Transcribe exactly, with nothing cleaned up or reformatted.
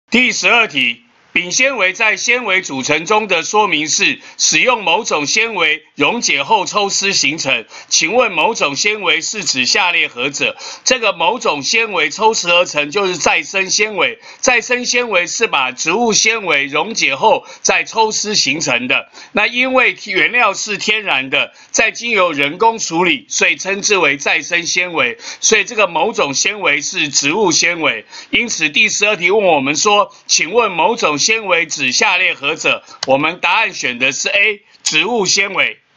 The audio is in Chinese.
第十二题，丙纤维在纤维组成中的说明是使用某种纤维溶解后抽丝形成。请问某种纤维是指下列何者？这个某种纤维抽丝而成就是再生纤维。再生纤维是把植物纤维溶解后再抽丝形成的。那因为原料是天然的，再经由人工处理，所以称之为再生纤维。所以这个某种纤维是植物纤维。因此第十二题问我们说，请问某种纤维指下列何者？我们答案选的是 A， 植物纤维。